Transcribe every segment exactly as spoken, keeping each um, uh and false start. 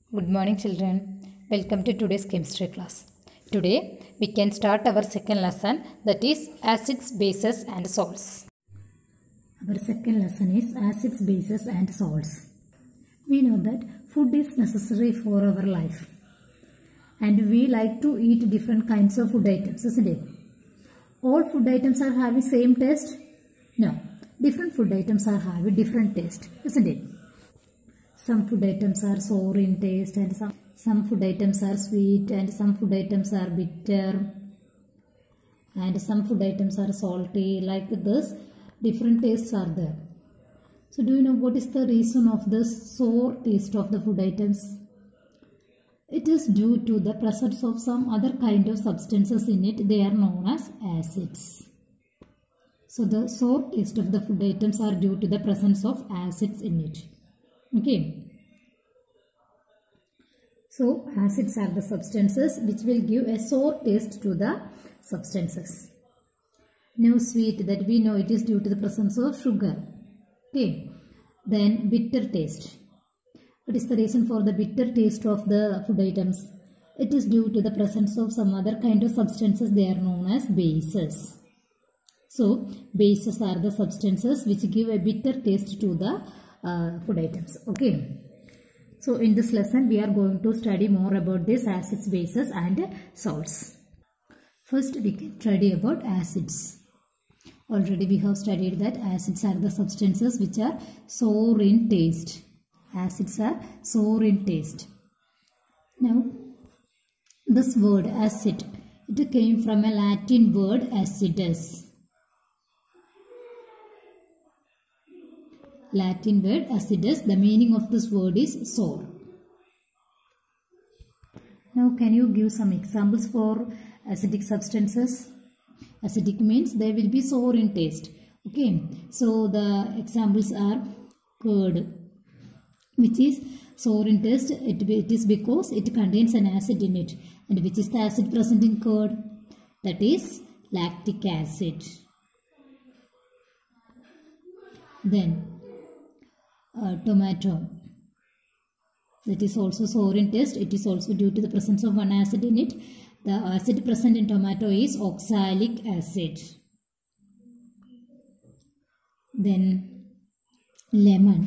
Good morning children. Welcome to today's chemistry class. Today we can start our second lesson, that is acids, bases and salts. Our second lesson is acids, bases and salts. We know that food is necessary for our life and we like to eat different kinds of food items, isn't it? All food items are having same taste? No. Different food items are having different taste, isn't it? Some food items are sour in taste and some, some food items are sweet and some food items are bitter and some food items are salty. Like this, different tastes are there. So do you know what is the reason of this sour taste of the food items? It is due to the presence of some other kind of substances in it. They are known as acids. So the sour taste of the food items are due to the presence of acids in it. Okay. So acids are the substances which will give a sour taste to the substances. Now sweet, that we know it is due to the presence of sugar. Okay. Then bitter taste. What is the reason for the bitter taste of the food items? It is due to the presence of some other kind of substances. They are known as bases. So bases are the substances which give a bitter taste to the uh, food items. Okay. So in this lesson we are going to study more about this acids, bases and salts. First we can study about acids. Already we have studied that acids are the substances which are sour in taste. Acids are sour in taste. Now this word acid, it came from a Latin word acidus. Latin word acidus. The meaning of this word is sour. Now can you give some examples for acidic substances? Acidic means they will be sour in taste. Okay. So the examples are curd, which is sour in taste. It, it is because it contains an acid in it. And which is the acid present in curd? That is lactic acid. Then Uh, tomato, that is also sour in taste. It is also due to the presence of one acid in it. The acid present in tomato is oxalic acid. Then lemon,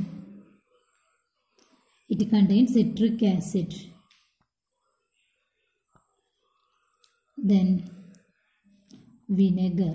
it contains citric acid. Then vinegar,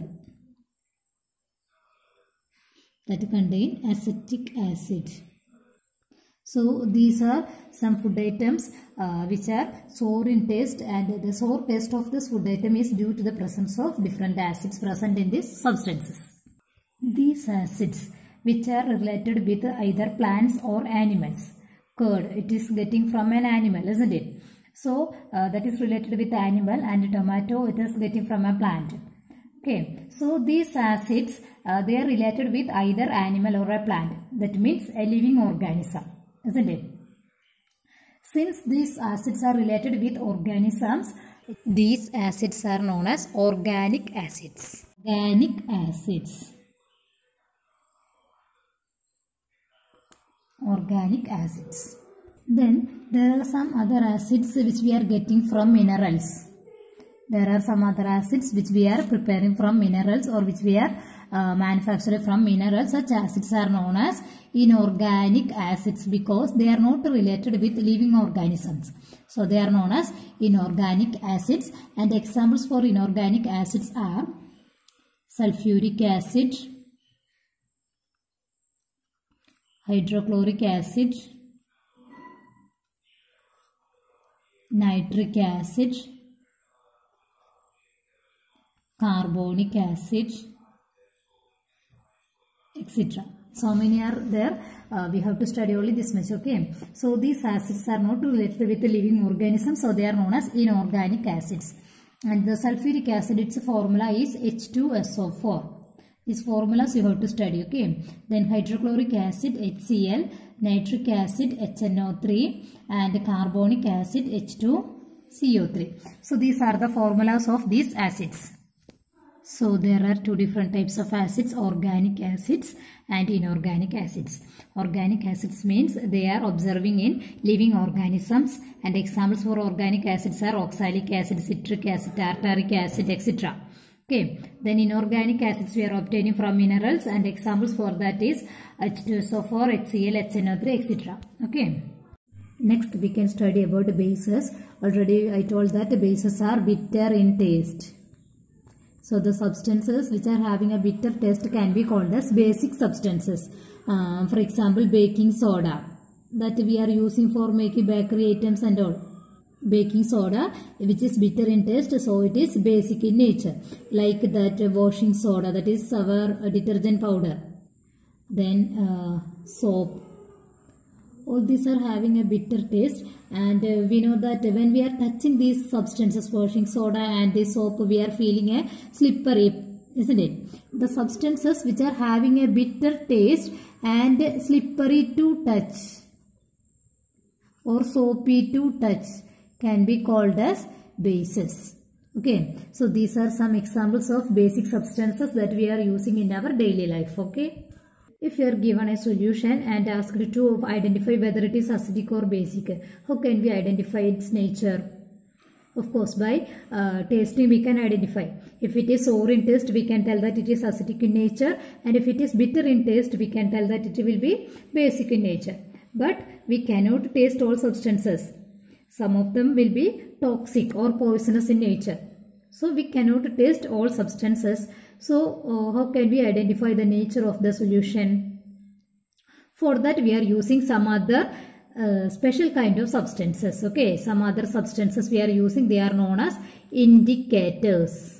that contain acetic acid. So these are some food items uh, which are sour in taste, and the sour taste of this food item is due to the presence of different acids present in these substances. These acids which are related with either plants or animals. Curd, it is getting from an animal, isn't it? So uh, that is related with animal, and tomato, it is getting from a plant. Okay, so these acids uh, they are related with either animal or a plant. That means a living organism, isn't it? Since these acids are related with organisms, These acids are known as organic acids. Organic acids. Organic acids. Then there are some other acids which we are getting from minerals. There are some other acids which we are preparing from minerals, or which we are uh, manufacturing from minerals. Such acids are known as inorganic acids because they are not related with living organisms. So they are known as inorganic acids, and examples for inorganic acids are sulfuric acid, hydrochloric acid, nitric acid, carbonic acid, et cetera. So many are there. Uh, we have to study only this much. Okay. So these acids are not related with the living organisms, so they are known as inorganic acids. And the sulfuric acid, its formula is H two S O four. These formulas you have to study. Okay. Then hydrochloric acid, H C L, nitric acid, H N O three, and carbonic acid, H two C O three. So these are the formulas of these acids. So there are two different types of acids, organic acids and inorganic acids. Organic acids means they are observing in living organisms, and examples for organic acids are oxalic acid, citric acid, tartaric acid, et cetera. Okay, then inorganic acids we are obtaining from minerals, and examples for that is H two S O four, HCl, H N O three, et cetera. Okay. Next we can study about the bases. Already I told that the bases are bitter in taste. So the substances which are having a bitter taste can be called as basic substances. Uh, for example, baking soda that we are using for making bakery items and all. Baking soda which is bitter in taste, so it is basic in nature. Like that washing soda, that is our detergent powder. Then uh, soap. All these are having a bitter taste, and uh, we know that when we are touching these substances, washing soda and the soap, we are feeling a slippery, isn't it? The substances which are having a bitter taste and slippery to touch or soapy to touch can be called as bases. Okay, so these are some examples of basic substances that we are using in our daily life. Okay. If you are given a solution and asked to identify whether it is acidic or basic, how can we identify its nature? Of course, by uh, tasting we can identify. If it is sour in taste, we can tell that it is acidic in nature, and if it is bitter in taste, we can tell that it will be basic in nature. But we cannot taste all substances. Some of them will be toxic or poisonous in nature. So we cannot taste all substances. So uh, how can we identify the nature of the solution? For that we are using some other uh, special kind of substances. Okay, some other substances we are using, they are known as indicators.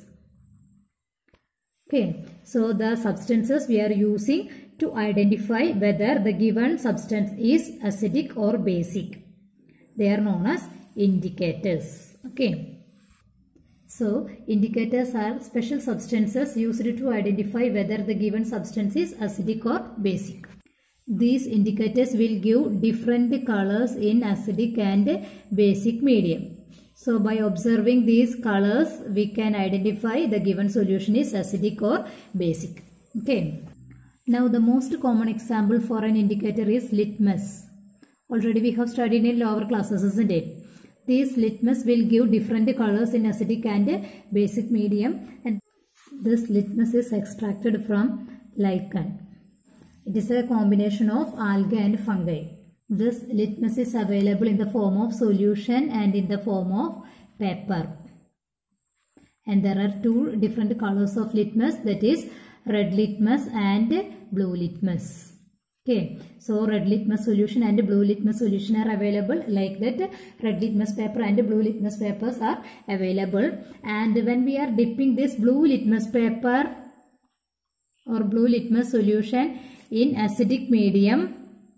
Okay, so the substances we are using to identify whether the given substance is acidic or basic, they are known as indicators. Okay. So, indicators are special substances used to identify whether the given substance is acidic or basic. These indicators will give different colors in acidic and basic medium. So, by observing these colors, we can identify the given solution is acidic or basic. Okay. Now, the most common example for an indicator is litmus. Already we have studied in lower classes, isn't it? These litmus will give different colors in acidic and basic medium, and this litmus is extracted from lichen. It is a combination of algae and fungi. This litmus is available in the form of solution and in the form of paper. And there are two different colors of litmus, that is red litmus and blue litmus. Okay, so red litmus solution and blue litmus solution are available. Like that, red litmus paper and blue litmus papers are available. And when we are dipping this blue litmus paper or blue litmus solution in acidic medium,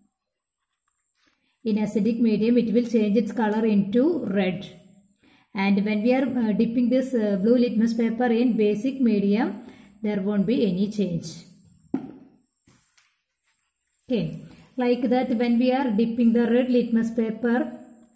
in acidic medium it will change its color into red. And when we are uh, dipping this uh, blue litmus paper in basic medium, there won't be any change. Okay, like that, when we are dipping the red litmus paper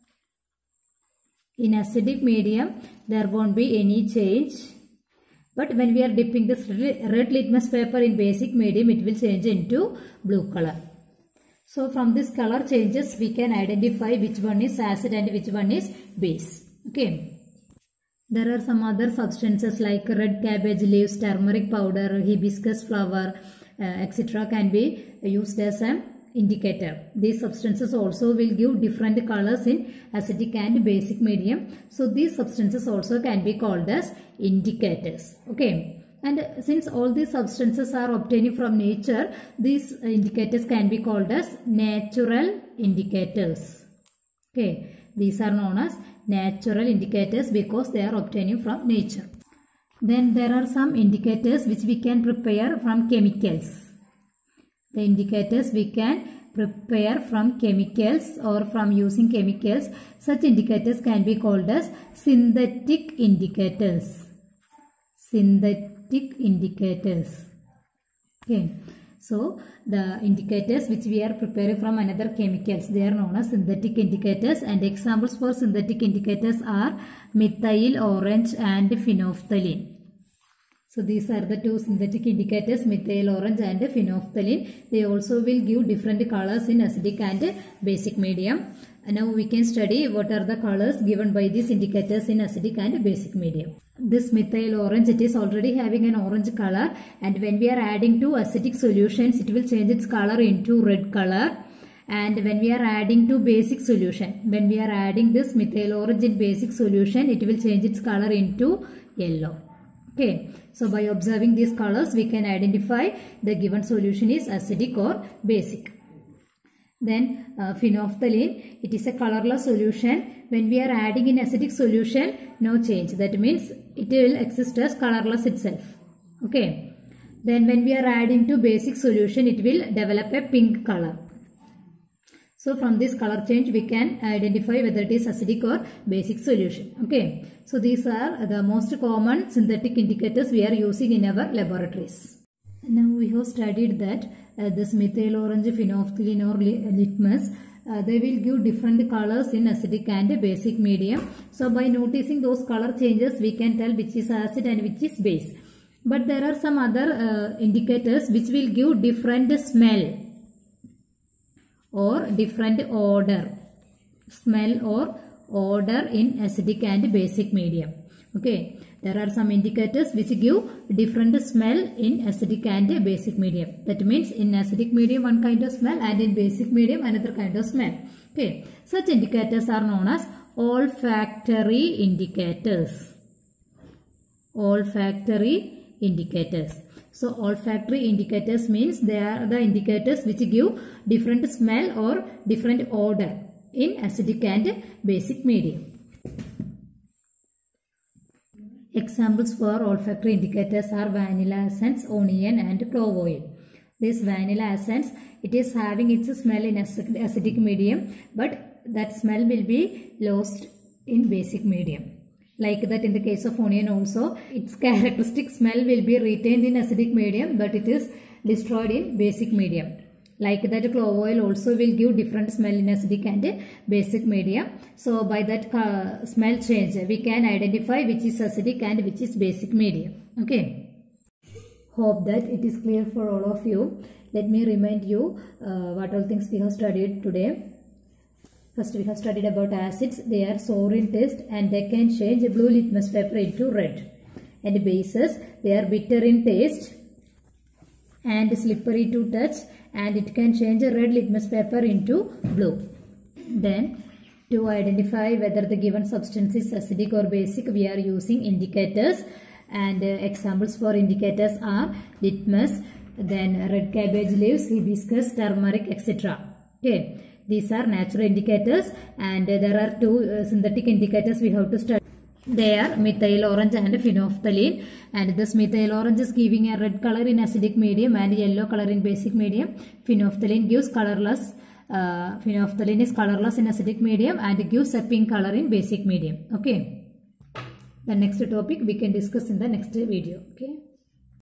in acidic medium, there won't be any change. But when we are dipping this red litmus paper in basic medium, it will change into blue color. So from this color changes, we can identify which one is acid and which one is base. Okay. There are some other substances like red cabbage leaves, turmeric powder, hibiscus flower, uh, et cetera can be used as an indicator. These substances also will give different colors in acidic and basic medium. So these substances also can be called as indicators. Okay. And since all these substances are obtained from nature, these indicators can be called as natural indicators. Okay. These are known as natural indicators because they are obtaining from nature. Then there are some indicators which we can prepare from chemicals. The indicators we can prepare from chemicals or from using chemicals. Such indicators can be called as synthetic indicators. Synthetic indicators. Okay. So, the indicators which we are preparing from another chemicals, they are known as synthetic indicators, and examples for synthetic indicators are methyl orange and phenolphthalein. So these are the two synthetic indicators, methyl orange and phenolphthalein. They also will give different colors in acidic and basic medium. And now we can study what are the colors given by these indicators in acidic and basic medium. This methyl orange, it is already having an orange color, and when we are adding to acidic solutions, it will change its color into red color. And when we are adding to basic solution, when we are adding this methyl orange in basic solution, it will change its color into yellow. Okay, so by observing these colors, we can identify the given solution is acidic or basic. Then uh, phenolphthalein, it is a colorless solution. When we are adding in acidic solution, no change. That means it will exist as colorless itself. Okay. Then when we are adding to basic solution, it will develop a pink color. So from this color change, we can identify whether it is acidic or basic solution. Okay. So these are the most common synthetic indicators we are using in our laboratories. Now we have studied that uh, this methyl orange, phenolphthalein or litmus, uh, they will give different colors in acidic and basic medium. So by noticing those color changes, we can tell which is acid and which is base. But there are some other uh, indicators which will give different smell or different odor, smell or odor in acidic and basic medium. Okay, there are some indicators which give different smell in acidic and basic medium. That means in acidic medium one kind of smell and in basic medium another kind of smell. Okay, such indicators are known as olfactory indicators. Olfactory indicators. So olfactory indicators means they are the indicators which give different smell or different odor in acidic and basic medium. Examples for olfactory indicators are vanilla essence, onion and clove oil. This vanilla essence, it is having its smell in acidic medium, but that smell will be lost in basic medium. Like that in the case of onion also, its characteristic smell will be retained in acidic medium, but it is destroyed in basic medium. Like that clove oil also will give different smell in acidic and basic medium. So by that uh, smell change, we can identify which is acidic and which is basic medium. Okay. Hope that it is clear for all of you. Let me remind you uh, what all things we have studied today. First we have studied about acids. They are sour in taste and they can change blue litmus paper into red. And bases, they are bitter in taste and slippery to touch, and it can change a red litmus paper into blue. Then to identify whether the given substance is acidic or basic, we are using indicators, and uh, examples for indicators are litmus, then red cabbage leaves, hibiscus, turmeric, et cetera. Okay. These are natural indicators, and uh, there are two uh, synthetic indicators we have to study. They are methyl orange and phenolphthalein, and this methyl orange is giving a red color in acidic medium and yellow color in basic medium. Phenolphthalein gives colorless, uh, phenolphthalein is colorless in acidic medium and gives a pink color in basic medium. Okay. The next topic we can discuss in the next video. Okay.